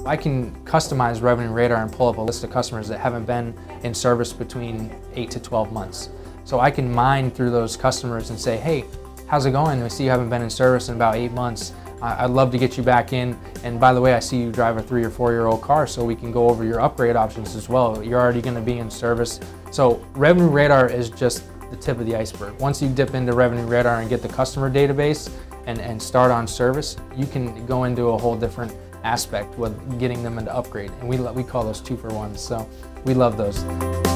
I can customize Revenue Radar and pull up a list of customers that haven't been in service between 8 to 12 months. So I can mine through those customers and say, hey, how's it going? I see you haven't been in service in about 8 months. I'd love to get you back in. And by the way, I see you drive a 3 or 4 year old car, so we can go over your upgrade options as well. You're already going to be in service. So Revenue Radar is just the tip of the iceberg. Once you dip into Revenue Radar and get the customer database and start on service, you can go into a whole different aspect with getting them into upgrade. And we call those 2-for-1s. So we love those.